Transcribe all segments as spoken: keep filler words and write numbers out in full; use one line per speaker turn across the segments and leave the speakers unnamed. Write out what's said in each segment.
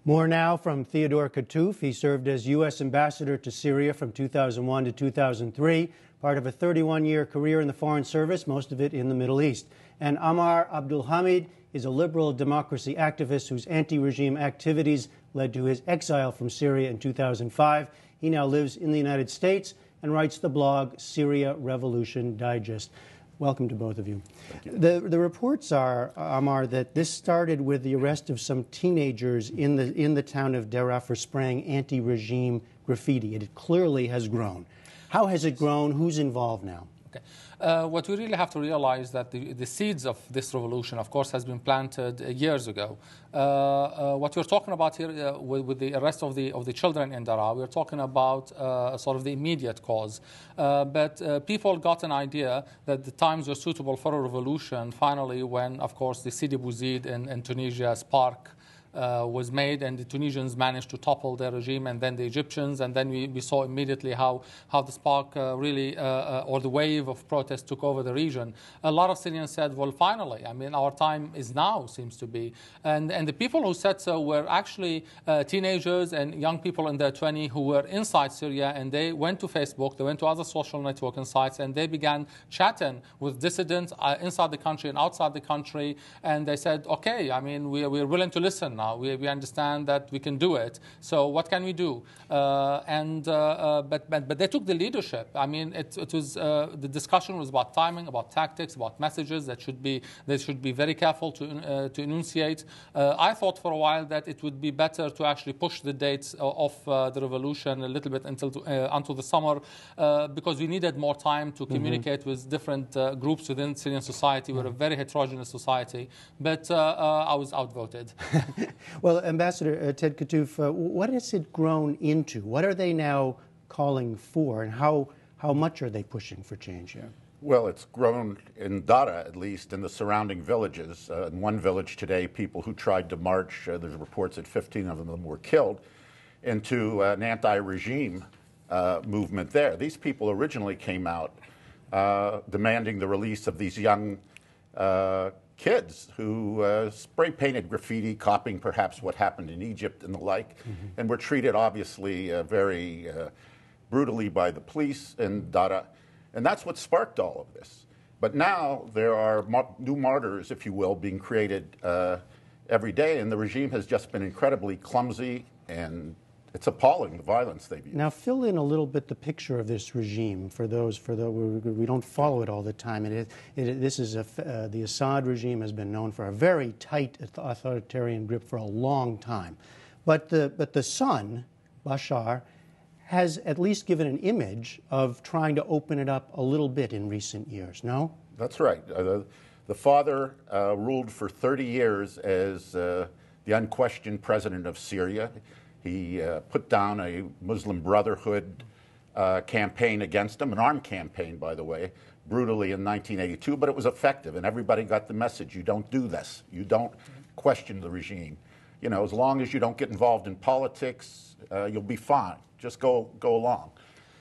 More now from Theodore Kattouf. He served as U S ambassador to Syria from two thousand one to two thousand three, part of a thirty-one year career in the Foreign Service, most of it in the Middle East. And Ammar Abdulhamid is a liberal democracy activist whose anti-regime activities led to his exile from Syria in two thousand five. He now lives in the United States and writes the blog Syria Revolution Digest. Welcome to both of you.
you.
The, the reports are, Ammar, that this started with the arrest of some teenagers in the, in the town of Deraa for spraying anti-regime graffiti. It clearly has grown. How has it grown? Who's involved now?
Okay. Uh, what we really have to realize that the, the seeds of this revolution, of course, has been planted uh, years ago. Uh, uh, what we're talking about here uh, with, with the arrest of the of the children in Deraa, we're talking about uh, sort of the immediate cause. Uh, but uh, people got an idea that the times were suitable for a revolution. Finally, when, of course, the Sidi Bouzid in, in Tunisia spark Uh, was made, and the Tunisians managed to topple their regime, and then the Egyptians, and then we, we saw immediately how, how the spark uh, really, uh, uh, or the wave of protest took over the region. A lot of Syrians said, well, finally, I mean, our time is now, seems to be. And, and the people who said so were actually uh, teenagers and young people in their twenties who were inside Syria, and they went to Facebook, they went to other social networking sites, and they began chatting with dissidents uh, inside the country and outside the country, and they said, okay, I mean, we, we're willing to listen now. We, we understand that we can do it. So what can we do? Uh, and uh, uh, but, but but they took the leadership. I mean, it, it was uh, the discussion was about timing, about tactics, about messages that should be they should be very careful to uh, to enunciate. Uh, I thought for a while that it would be better to actually push the dates of uh, the revolution a little bit until uh, until the summer uh, because we needed more time to communicate mm-hmm. with different uh, groups within Syrian society. We're a very heterogeneous society, but uh, uh, I was outvoted.
Well, Ambassador uh, Ted Kattouf, uh, what has it grown into? What are they now calling for, and how, how much are they pushing for change here?
Well, it's grown in Deraa, at least, in the surrounding villages. Uh, in one village today, people who tried to march, uh, there's reports that fifteen of them were killed, into an anti-regime uh, movement there. These people originally came out uh, demanding the release of these young uh, kids who uh, spray-painted graffiti, copying perhaps what happened in Egypt and the like, mm-hmm. and were treated obviously uh, very uh, brutally by the police in Deraa. And that's what sparked all of this. But now there are mar new martyrs, if you will, being created uh, every day, and the regime has just been incredibly clumsy, and it's appalling, the violence they've used.
Now, fill in a little bit the picture of this regime for those, for those we don't follow it all the time. It, it, this is a, uh, the Assad regime has been known for a very tight authoritarian grip for a long time. But the, but the son, Bashar, has at least given an image of trying to open it up a little bit in recent years, no?
That's right. Uh, the, the father uh, ruled for thirty years as uh, the unquestioned president of Syria. He uh, put down a Muslim Brotherhood uh, campaign against him, an armed campaign, by the way, brutally in nineteen eighty-two, but it was effective, and everybody got the message. You don't do this. You don't question the regime. You know, as long as you don't get involved in politics, uh, you'll be fine. Just go, go along.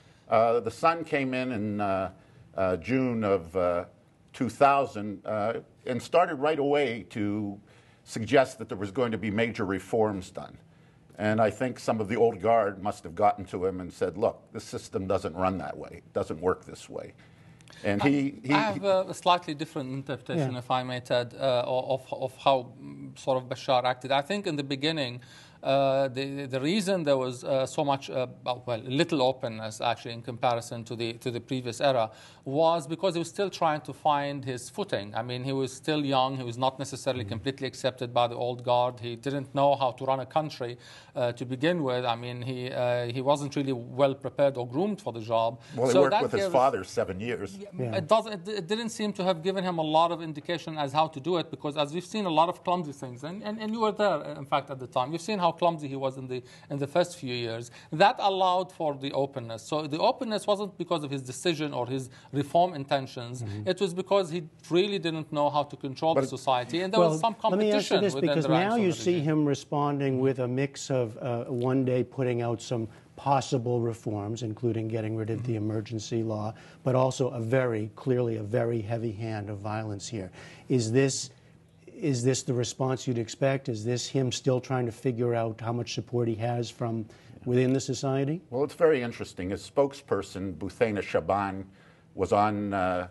Uh, the son came in in uh, uh, June of uh, two thousand uh, and started right away to suggest that there was going to be major reforms done. And I think some of the old guard must have gotten to him and said, look, this system doesn't run that way. It doesn't work this way. And he, he,
I have a slightly different interpretation, yeah. if I may, Ted, uh, of, of how sort of Bashar acted. I think in the beginning, Uh, the, the reason there was uh, so much, uh, well, little openness actually in comparison to the to the previous era was because he was still trying to find his footing. I mean, he was still young. He was not necessarily completely accepted by the old guard. He didn't know how to run a country uh, to begin with. I mean, he uh, he wasn't really well prepared or groomed for the job.
Well, he
so
worked with his father seven years.
Yeah. It doesn't. It didn't seem to have given him a lot of indication as how to do it, because as we've seen a lot of clumsy things, and, and, and you were there, in fact, at the time. You've seen how clumsy he was in the in the first few years. That allowed for the openness. So the openness wasn't because of his decision or his reform intentions. Mm-hmm. It was because he really didn't know how to control but the society, and there
well,
was some competition.
Let me ask you this, because now you see
regime.
him responding with a mix of uh, one day putting out some possible reforms, including getting rid of mm-hmm. the emergency law, but also a very clearly a very heavy hand of violence here. Is this is this the response you'd expect? Is this him still trying to figure out how much support he has from within the society?
Well, it's very interesting. His spokesperson, Buthaina Shaban, was on uh,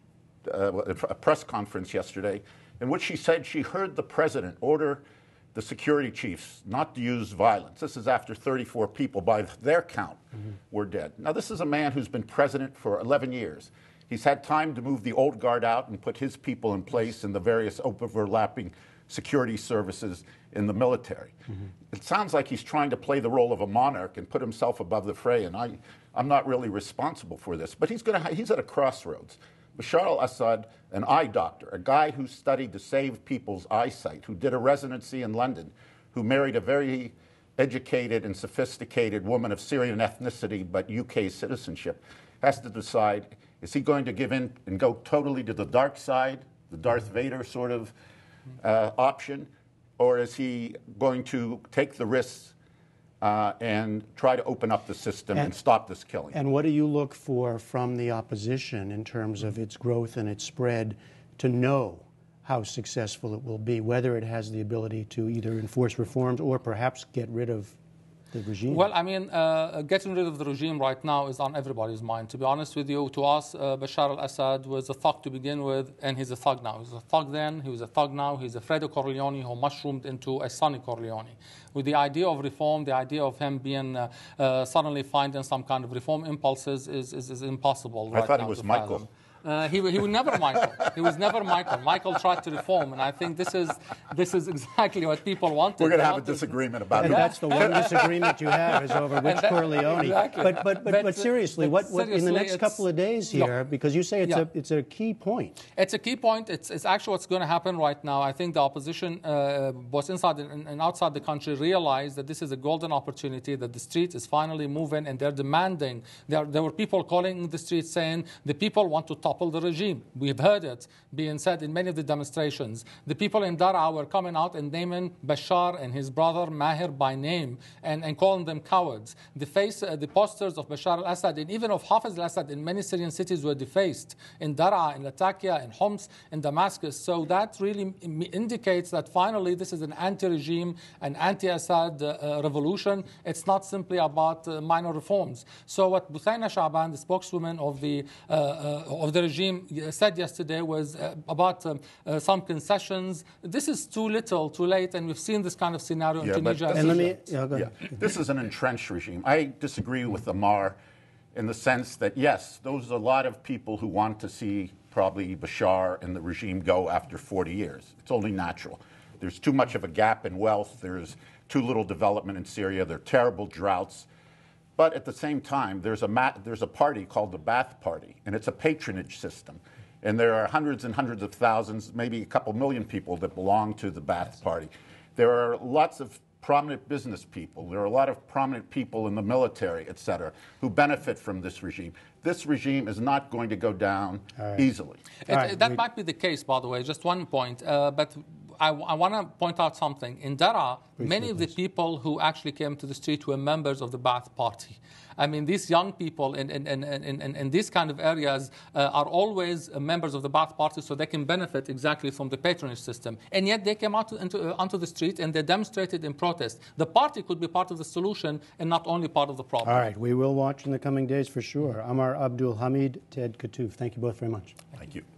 uh, a press conference yesterday in which she said she heard the president order the security chiefs not to use violence. This is after thirty-four people, by their count, mm-hmm. were dead. Now, this is a man who's been president for eleven years. He's had time to move the old guard out and put his people in place in the various overlapping security services in the military. Mm-hmm. It sounds like he's trying to play the role of a monarch and put himself above the fray, and I, I'm not really responsible for this. But he's, gonna ha- he's at a crossroads. Bashar al-Assad, an eye doctor, a guy who studied to save people's eyesight, who did a residency in London, who married a very educated and sophisticated woman of Syrian ethnicity but U K citizenship, has to decide, is he going to give in and go totally to the dark side, the Darth Vader sort of uh, option, or is he going to take the risks Uh, and try to open up the system and, and stop this killing?
And what do you look for from the opposition in terms of its growth and its spread to know how successful it will be, whether it has the ability to either enforce reforms or perhaps get rid of the regime?
Well, I mean, uh, getting rid of the regime right now is on everybody's mind. To be honest with you, to us, uh, Bashar al-Assad was a thug to begin with, and he's a thug now. He was a thug then, he was a thug now. He's a Fredo Corleone who mushroomed into a Sonny Corleone. With the idea of reform, the idea of him being uh, uh, suddenly finding some kind of reform impulses is, is, is impossible right
I thought
now
he was
to
Michael.
fathom. Uh, he, he was never Michael. He was never Michael. Michael tried to reform, and I think this is this is exactly what people wanted.
We're going to have a disagreement about
and
it.
And that's the one disagreement you have is over which that, Corleone.
Exactly.
But, but, but, but, but seriously,
but
what, what
seriously,
in the next couple of days here,
look,
because you say it's,
yeah.
a, it's a key point.
It's a key point. It's, it's actually what's going to happen right now. I think the opposition, uh, both inside and, and outside the country, realize that this is a golden opportunity, that the street is finally moving, and they're demanding. There, there were people calling in the street saying the people want to topple the regime. We've heard it being said in many of the demonstrations. The people in Daraa were coming out and naming Bashar and his brother Maher by name and, and calling them cowards. The face, uh, the posters of Bashar al-Assad and even of Hafiz al-Assad in many Syrian cities were defaced, in Daraa, in Latakia, in Homs, in Damascus. So that really indicates that finally this is an anti-regime, an anti-Assad uh, uh, revolution. It's not simply about uh, minor reforms. So what Buthaina Shaban, the spokeswoman of the, uh, uh, of the regime, said yesterday was uh, about um, uh, some concessions. This is too little, too late, and we've seen this kind of scenario
yeah,
in Tunisia.
But
and let me, yeah, go ahead.
Yeah. This is an entrenched regime. I disagree with Ammar in the sense that, yes, those are a lot of people who want to see probably Bashar and the regime go after forty years. It's only natural. There's too much of a gap in wealth. There's too little development in Syria. There are terrible droughts. But at the same time, there's a, ma- there's a party called the Ba'ath Party, and it's a patronage system. And there are hundreds and hundreds of thousands, maybe a couple million people that belong to the Ba'ath Party. There are lots of prominent business people. There are a lot of prominent people in the military, et cetera, who benefit from this regime. This regime is not going to go down right. easily.
It, right. That we, might be the case, by the way, just one point. Uh, but I, I want to point out something. In Daraa, many of the people who actually came to the street were members of the Ba'ath Party. I mean, these young people in, in, in, in, in, in these kind of areas uh, are always members of the Ba'ath Party, so they can benefit exactly from the patronage system. And yet they came out into, uh, onto the street and they demonstrated in protest. The party could be part of the solution and not only part of the problem.
All right, we will watch in the coming days for sure. Ammar Abdulhamid, Ted Kattouf, thank you both very much.
Thank you.